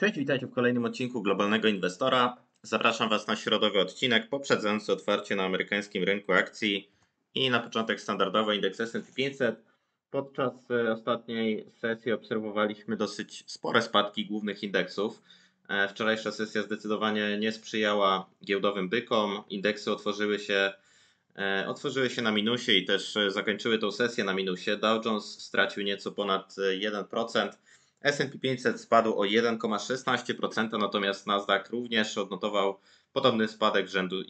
Cześć, witajcie w kolejnym odcinku Globalnego Inwestora. Zapraszam Was na środowy odcinek poprzedzający otwarcie na amerykańskim rynku akcji i na początek standardowy indeks S&P 500. Podczas ostatniej sesji obserwowaliśmy dosyć spore spadki głównych indeksów. Wczorajsza sesja zdecydowanie nie sprzyjała giełdowym bykom. Indeksy otworzyły się na minusie i też zakończyły tą sesję na minusie. Dow Jones stracił nieco ponad 1%. S&P 500 spadł o 1,16%, natomiast Nasdaq również odnotował podobny spadek rzędu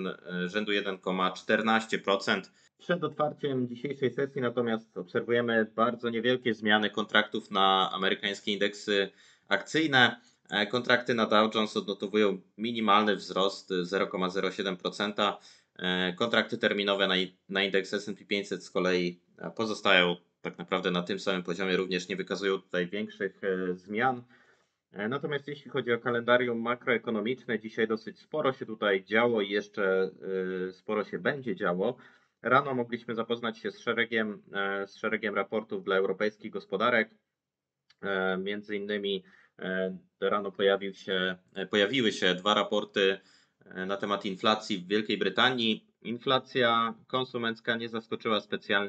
1,14%. Przed otwarciem dzisiejszej sesji natomiast obserwujemy bardzo niewielkie zmiany kontraktów na amerykańskie indeksy akcyjne. Kontrakty na Dow Jones odnotowują minimalny wzrost 0,07%. Kontrakty terminowe na indeks S&P 500 z kolei pozostają tak naprawdę na tym samym poziomie, również nie wykazują tutaj większych zmian. Natomiast jeśli chodzi o kalendarium makroekonomiczne, dzisiaj dosyć sporo się tutaj działo i jeszcze sporo się będzie działo. Rano mogliśmy zapoznać się z szeregiem raportów dla europejskich gospodarek. Między innymi rano pojawiły się dwa raporty na temat inflacji w Wielkiej Brytanii. Inflacja konsumencka nie zaskoczyła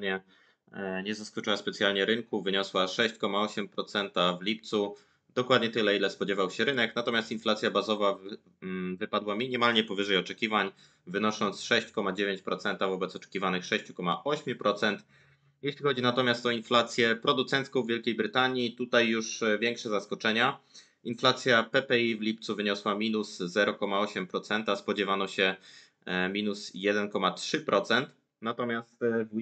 specjalnie rynku, wyniosła 6,8% w lipcu, dokładnie tyle, ile spodziewał się rynek, natomiast inflacja bazowa wypadła minimalnie powyżej oczekiwań, wynosząc 6,9% wobec oczekiwanych 6,8%. Jeśli chodzi natomiast o inflację producencką w Wielkiej Brytanii, tutaj już większe zaskoczenia. Inflacja PPI w lipcu wyniosła minus 0,8%, spodziewano się minus 1,3%, natomiast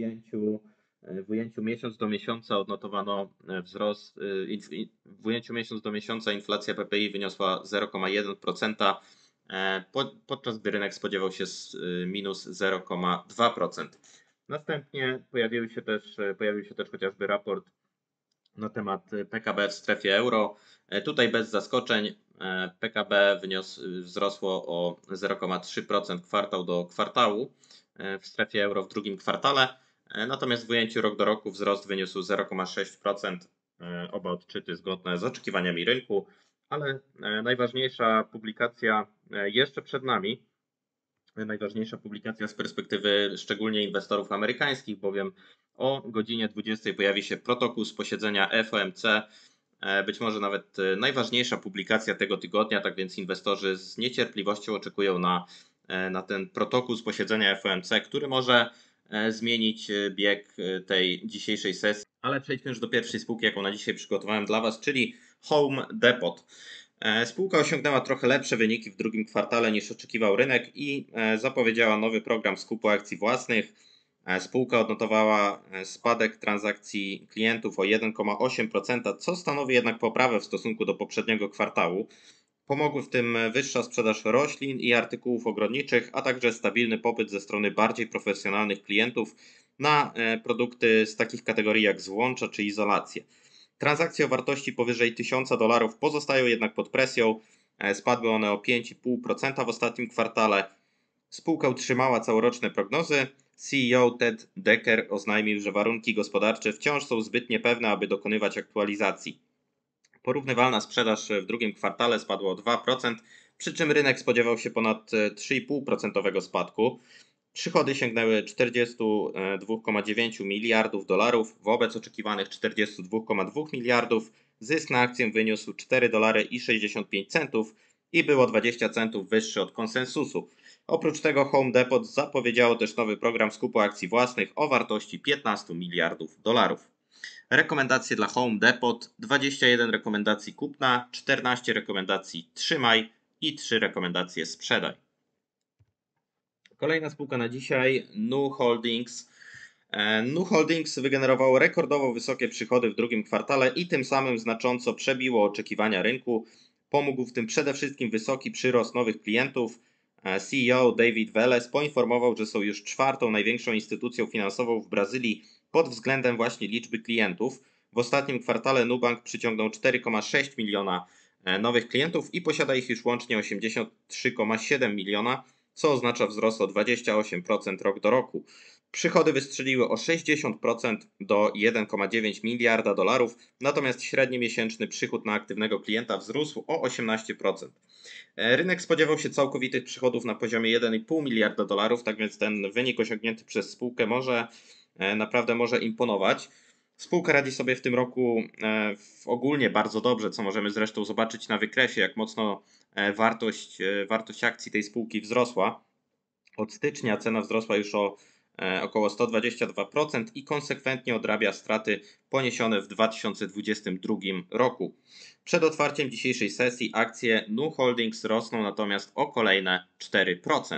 w ujęciu miesiąc do miesiąca odnotowano wzrost, w ujęciu miesiąc do miesiąca inflacja PPI wyniosła 0,1%, podczas gdy rynek spodziewał się minus 0,2%. Następnie pojawił się też chociażby raport na temat PKB w strefie euro. Tutaj bez zaskoczeń PKB wzrosło o 0,3% kwartał do kwartału w strefie euro w drugim kwartale. Natomiast w ujęciu rok do roku wzrost wyniósł 0,6%. Oba odczyty zgodne z oczekiwaniami rynku, ale najważniejsza publikacja jeszcze przed nami. Najważniejsza publikacja z perspektywy szczególnie inwestorów amerykańskich, bowiem o godzinie 20 pojawi się protokół z posiedzenia FOMC, być może nawet najważniejsza publikacja tego tygodnia, tak więc inwestorzy z niecierpliwością oczekują na ten protokół z posiedzenia FOMC, który może zmienić bieg tej dzisiejszej sesji. Ale przejdźmy już do pierwszej spółki, jaką na dzisiaj przygotowałem dla Was, czyli Home Depot. Spółka osiągnęła trochę lepsze wyniki w drugim kwartale niż oczekiwał rynek i zapowiedziała nowy program skupu akcji własnych. Spółka odnotowała spadek transakcji klientów o 1,8%, co stanowi jednak poprawę w stosunku do poprzedniego kwartału. Pomogły w tym wyższa sprzedaż roślin i artykułów ogrodniczych, a także stabilny popyt ze strony bardziej profesjonalnych klientów na produkty z takich kategorii jak złącza czy izolacje. Transakcje o wartości powyżej $1000 pozostają jednak pod presją. Spadły one o 5,5% w ostatnim kwartale. Spółka utrzymała całoroczne prognozy. CEO Ted Decker oznajmił, że warunki gospodarcze wciąż są zbyt niepewne, aby dokonywać aktualizacji. Porównywalna sprzedaż w drugim kwartale spadła o 2%, przy czym rynek spodziewał się ponad 3,5% spadku. Przychody sięgnęły 42,9 miliardów dolarów wobec oczekiwanych 42,2 miliardów. Zysk na akcję wyniósł $4,65 i było 20 centów wyższy od konsensusu. Oprócz tego Home Depot zapowiedziało też nowy program skupu akcji własnych o wartości 15 miliardów dolarów. Rekomendacje dla Home Depot: 21 rekomendacji kupna, 14 rekomendacji trzymaj i 3 rekomendacje sprzedaj. Kolejna spółka na dzisiaj, Nu Holdings. Nu Holdings wygenerowało rekordowo wysokie przychody w drugim kwartale i tym samym znacząco przebiło oczekiwania rynku. Pomógł w tym przede wszystkim wysoki przyrost nowych klientów. CEO David Vélez poinformował, że są już czwartą największą instytucją finansową w Brazylii pod względem właśnie liczby klientów. W ostatnim kwartale Nubank przyciągnął 4,6 miliona nowych klientów i posiada ich już łącznie 83,7 miliona, co oznacza wzrost o 28% rok do roku. Przychody wystrzeliły o 60% do 1,9 miliarda dolarów, natomiast średni miesięczny przychód na aktywnego klienta wzrósł o 18%. Rynek spodziewał się całkowitych przychodów na poziomie 1,5 miliarda dolarów, tak więc ten wynik osiągnięty przez spółkę naprawdę może imponować. Spółka radzi sobie w tym roku ogólnie bardzo dobrze, co możemy zresztą zobaczyć na wykresie, jak mocno wartość akcji tej spółki wzrosła. Od stycznia cena wzrosła już o około 122% i konsekwentnie odrabia straty poniesione w 2022 roku. Przed otwarciem dzisiejszej sesji akcje Nu Holdings rosną natomiast o kolejne 4%.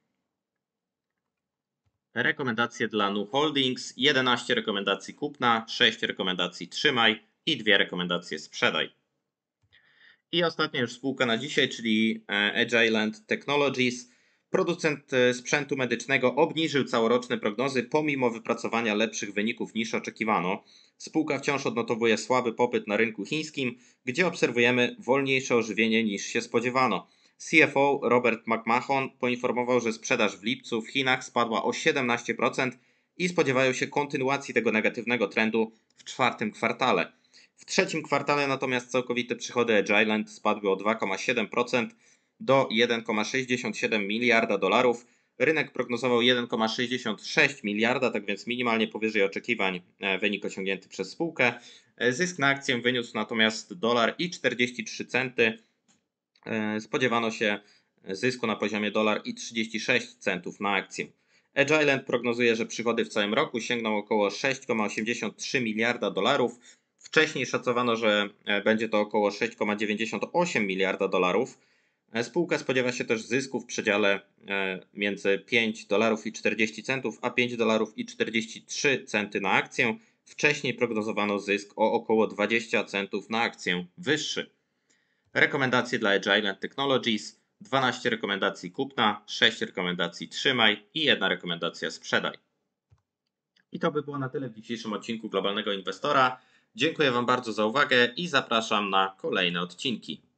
Rekomendacje dla Nu Holdings: 11 rekomendacji kupna, 6 rekomendacji trzymaj i 2 rekomendacje sprzedaj. I ostatnia już spółka na dzisiaj, czyli Agilent Technologies. Producent sprzętu medycznego obniżył całoroczne prognozy pomimo wypracowania lepszych wyników niż oczekiwano. Spółka wciąż odnotowuje słaby popyt na rynku chińskim, gdzie obserwujemy wolniejsze ożywienie niż się spodziewano. CFO Robert McMahon poinformował, że sprzedaż w lipcu w Chinach spadła o 17% i spodziewają się kontynuacji tego negatywnego trendu w czwartym kwartale. W trzecim kwartale natomiast całkowite przychody Agilent spadły o 2,7% do 1,67 miliarda dolarów. Rynek prognozował 1,66 miliarda, tak więc minimalnie powyżej oczekiwań wynik osiągnięty przez spółkę. Zysk na akcję wyniósł natomiast $1,43. Spodziewano się zysku na poziomie $1,36 na akcję. Agilent prognozuje, że przychody w całym roku sięgną około 6,83 miliarda dolarów. Wcześniej szacowano, że będzie to około 6,98 miliarda dolarów. Spółka spodziewa się też zysku w przedziale między $5,40 a $5,43 na akcję. Wcześniej prognozowano zysk o około 20 centów na akcję wyższy. Rekomendacje dla Agilent Technologies: 12 rekomendacji kupna, 6 rekomendacji trzymaj i 1 rekomendacja sprzedaj. I to by było na tyle w dzisiejszym odcinku Globalnego Inwestora. Dziękuję Wam bardzo za uwagę i zapraszam na kolejne odcinki.